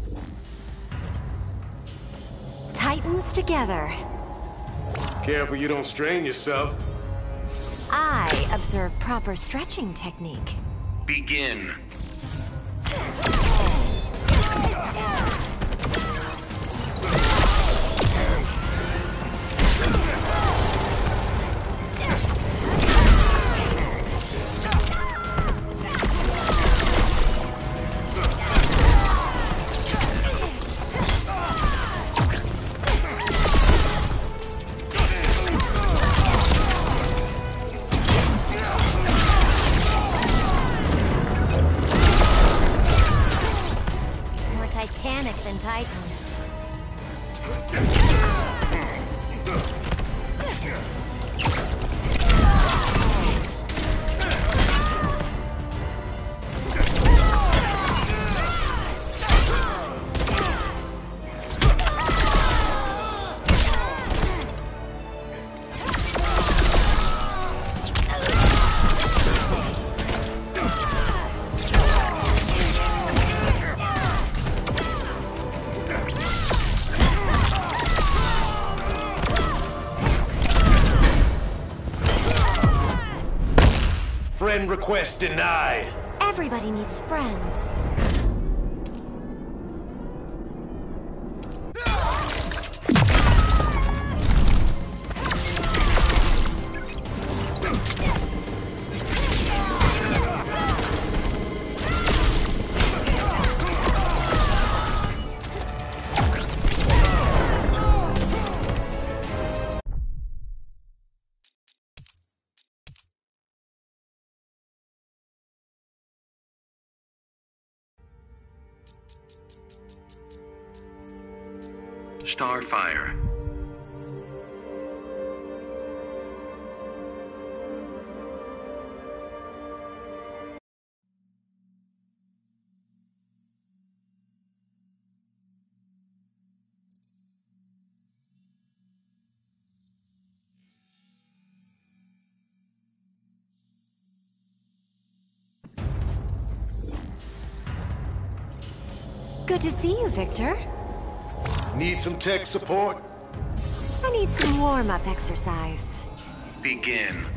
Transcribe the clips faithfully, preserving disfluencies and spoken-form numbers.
Titans together. Careful you don't strain yourself. I observe proper stretching technique. Begin. Titanic than Titan. Friend request denied. Everybody needs friends. Starfire. Good to see you, Victor. Need some tech support? I need some warm-up exercise. Begin.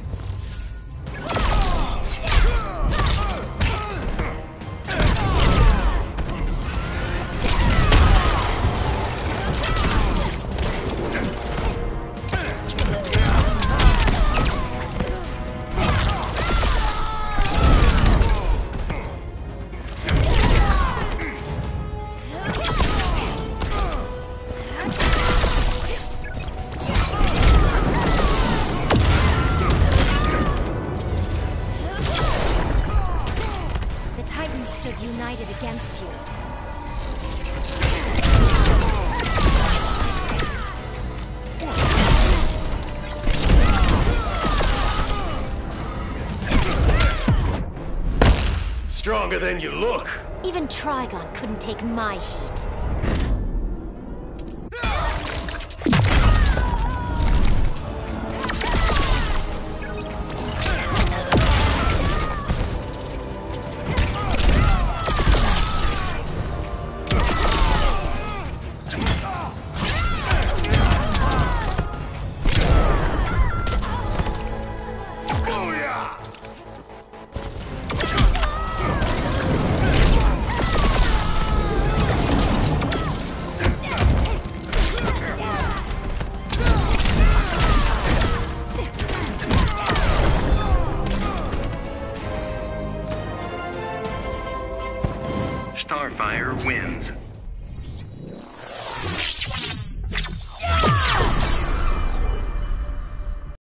United against you. Stronger than you look. Even Trigon couldn't take my heat. Starfire wins.